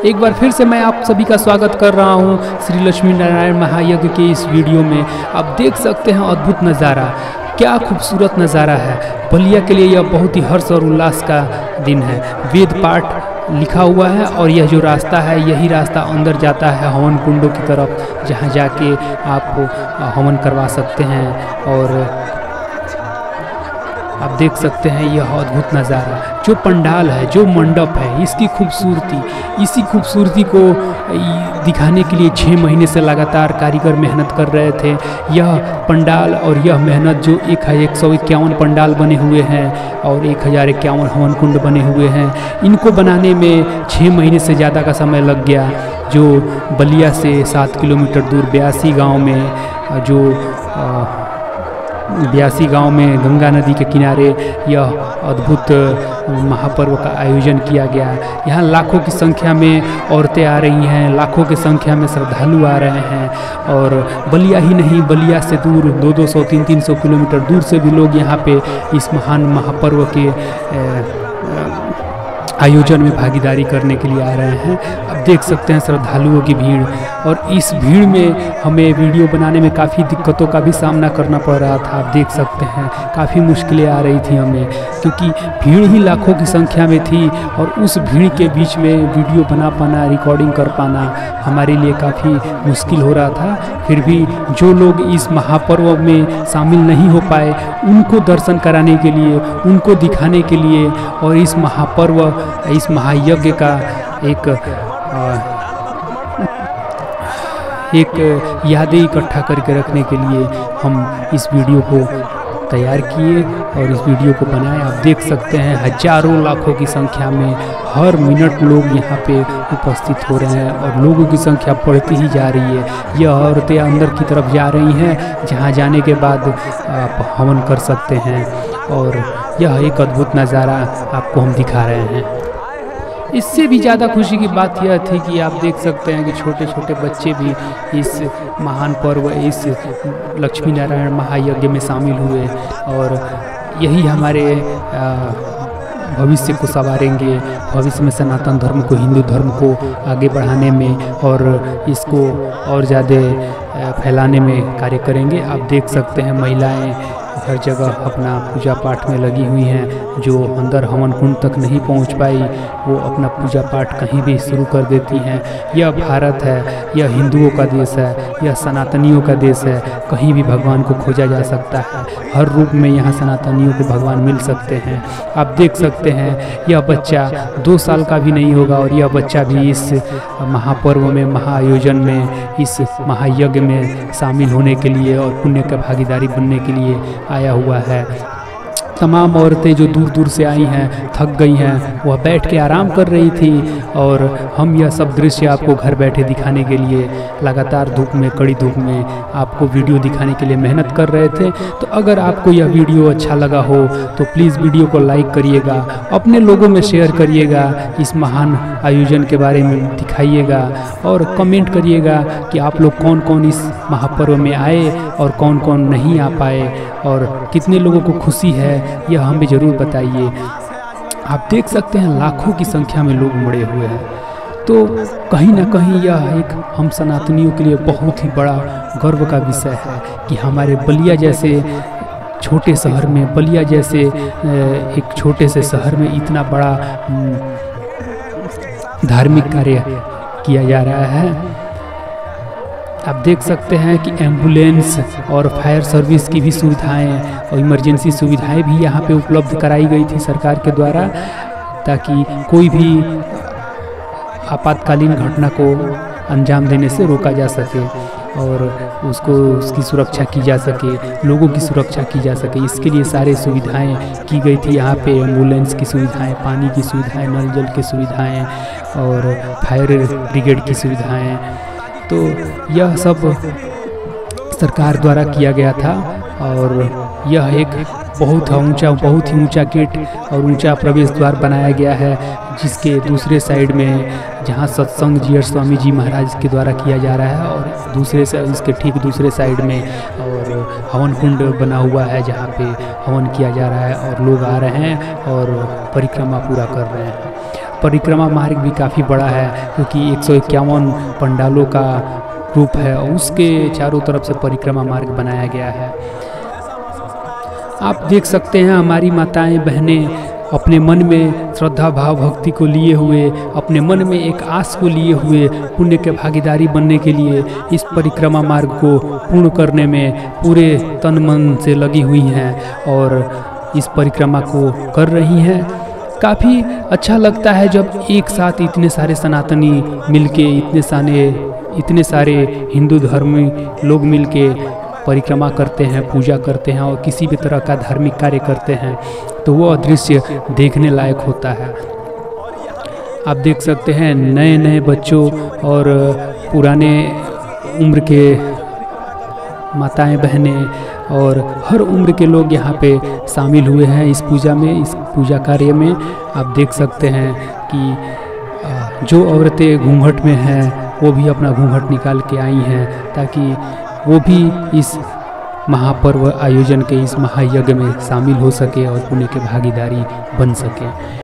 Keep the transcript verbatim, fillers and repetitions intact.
एक बार फिर से मैं आप सभी का स्वागत कर रहा हूं श्री लक्ष्मी नारायण महायज्ञ के इस वीडियो में। आप देख सकते हैं अद्भुत नज़ारा, क्या खूबसूरत नज़ारा है। बलिया के लिए यह बहुत ही हर्ष और उल्लास का दिन है। वेद पाठ लिखा हुआ है और यह जो रास्ता है यही रास्ता अंदर जाता है हवन कुंडों की तरफ, जहां जाके आप हवन करवा सकते हैं। और आप देख सकते हैं यह अद्भुत नज़ारा, जो पंडाल है, जो मंडप है, इसकी खूबसूरती, इसी खूबसूरती को दिखाने के लिए छः महीने से लगातार कारीगर मेहनत कर रहे थे। यह पंडाल और यह मेहनत जो एक एक सौ इक्यावन पंडाल बने हुए हैं और एक हज़ार इक्यावन हवन कुंड बने हुए हैं, इनको बनाने में छः महीने से ज़्यादा का समय लग गया। जो बलिया से सात किलोमीटर दूर ब्यासी गाँव में जो ब्यासी गांव में गंगा नदी के किनारे यह अद्भुत महापर्व का आयोजन किया गया। यहाँ लाखों की संख्या में औरतें आ रही हैं, लाखों की संख्या में श्रद्धालु आ रहे हैं। और बलिया ही नहीं, बलिया से दूर दो दो सौ तीन तीन सौ किलोमीटर दूर से भी लोग यहाँ पे इस महान महापर्व के आयोजन में भागीदारी करने के लिए आ रहे हैं। अब देख सकते हैं श्रद्धालुओं की भीड़, और इस भीड़ में हमें वीडियो बनाने में काफ़ी दिक्कतों का भी सामना करना पड़ रहा था। आप देख सकते हैं काफ़ी मुश्किलें आ रही थी हमें, क्योंकि भीड़ ही लाखों की संख्या में थी और उस भीड़ के बीच में वीडियो बना पाना, रिकॉर्डिंग कर पाना हमारे लिए काफ़ी मुश्किल हो रहा था। फिर भी जो लोग इस महापर्व में शामिल नहीं हो पाए, उनको दर्शन कराने के लिए, उनको दिखाने के लिए और इस महापर्व, इस महायज्ञ का एक आ, एक यादें इकट्ठा करके रखने के लिए हम इस वीडियो को तैयार किए और इस वीडियो को बनाए। आप देख सकते हैं हजारों लाखों की संख्या में हर मिनट लोग यहाँ पे उपस्थित हो रहे हैं और लोगों की संख्या बढ़ती ही जा रही है। यह औरतें अंदर की तरफ जा रही हैं, जहाँ जाने के बाद आप हवन कर सकते हैं। और यह एक अद्भुत नज़ारा आपको हम दिखा रहे हैं। इससे भी ज़्यादा खुशी की बात यह थी कि आप देख सकते हैं कि छोटे छोटे बच्चे भी इस महान पर्व, इस लक्ष्मी नारायण महायज्ञ में शामिल हुए और यही हमारे भविष्य को संवारेंगे, भविष्य में सनातन धर्म को, हिंदू धर्म को आगे बढ़ाने में और इसको और ज़्यादा फैलाने में कार्य करेंगे। आप देख सकते हैं महिलाएं हर जगह अपना पूजा पाठ में लगी हुई हैं। जो अंदर हवन कुंड तक नहीं पहुंच पाई, वो अपना पूजा पाठ कहीं भी शुरू कर देती हैं। यह भारत है, यह हिंदुओं का देश है, यह सनातनियों का देश है। कहीं भी भगवान को खोजा जा सकता है, हर रूप में यहाँ सनातनियों को भगवान मिल सकते हैं। आप देख सकते हैं यह बच्चा दो साल का भी नहीं होगा और यह बच्चा भी इस महापर्व में, महाआयोजन में, इस महायज्ञ में शामिल होने के लिए और पुण्य का भागीदारी बनने के लिए आया हुआ है। तमाम औरतें जो दूर दूर से आई हैं, थक गई हैं, वह बैठ के आराम कर रही थी और हम यह सब दृश्य आपको घर बैठे दिखाने के लिए लगातार धूप में, कड़ी धूप में आपको वीडियो दिखाने के लिए मेहनत कर रहे थे। तो अगर आपको यह वीडियो अच्छा लगा हो तो प्लीज़ वीडियो को लाइक करिएगा, अपने लोगों में शेयर करिएगा, इस महान आयोजन के बारे में दिखाइएगा और कमेंट करिएगा कि आप लोग कौन कौन इस महापर्व में आए और कौन कौन नहीं आ पाए और कितने लोगों को खुशी है, यह हमें ज़रूर बताइए। आप देख सकते हैं लाखों की संख्या में लोग उमड़े हुए हैं। तो कहीं ना कहीं यह एक हम सनातनियों के लिए बहुत ही बड़ा गर्व का विषय है कि हमारे बलिया जैसे छोटे शहर में, बलिया जैसे एक छोटे से शहर में इतना बड़ा धार्मिक कार्य किया जा रहा है। आप देख सकते हैं कि एम्बुलेंस और फायर सर्विस की भी सुविधाएं और इमरजेंसी सुविधाएं भी यहाँ पे उपलब्ध कराई गई थी सरकार के द्वारा, ताकि कोई भी आपातकालीन घटना को अंजाम देने से रोका जा सके और उसको उसकी सुरक्षा की जा सके, लोगों की सुरक्षा की जा सके। इसके लिए सारे सुविधाएं की गई थी यहाँ पे, एम्बुलेंस की सुविधाएं, पानी की सुविधाएं, नल जल की सुविधाएं और फायर ब्रिगेड की सुविधाएं। तो यह सब सरकार द्वारा किया गया था और यह एक बहुत ऊंचा बहुत ही ऊंचा गेट और ऊंचा प्रवेश द्वार बनाया गया है, जिसके दूसरे साइड में जहां सत्संग जीयर स्वामी जी महाराज के द्वारा किया जा रहा है और दूसरे से इसके ठीक दूसरे साइड में और हवन कुंड बना हुआ है जहां पे हवन किया जा रहा है और लोग आ रहे हैं और परिक्रमा पूरा कर रहे हैं। परिक्रमा मार्ग भी काफ़ी बड़ा है, क्योंकि एक सौ इक्यावन पंडालों का रूप है और उसके चारों तरफ से परिक्रमा मार्ग बनाया गया है। आप देख सकते हैं हमारी माताएं बहनें अपने मन में श्रद्धा भाव भक्ति को लिए हुए, अपने मन में एक आस को लिए हुए पुण्य के भागीदारी बनने के लिए इस परिक्रमा मार्ग को पूर्ण करने में पूरे तन मन से लगी हुई हैं और इस परिक्रमा को कर रही हैं। काफ़ी अच्छा लगता है जब एक साथ इतने सारे सनातनी मिलके, इतने सारे इतने सारे हिंदू धर्मी लोग मिलके परिक्रमा करते हैं, पूजा करते हैं और किसी भी तरह का धार्मिक कार्य करते हैं, तो वो दृश्य देखने लायक होता है। आप देख सकते हैं नए नए बच्चों और पुराने उम्र के माताएं बहनें और हर उम्र के लोग यहाँ पे शामिल हुए हैं इस पूजा में, इस पूजा कार्य में। आप देख सकते हैं कि जो औरतें घूंघट में हैं वो भी अपना घूंघट निकाल के आई हैं, ताकि वो भी इस महापर्व आयोजन के इस महायज्ञ में शामिल हो सके और पुण्य के भागीदारी बन सके।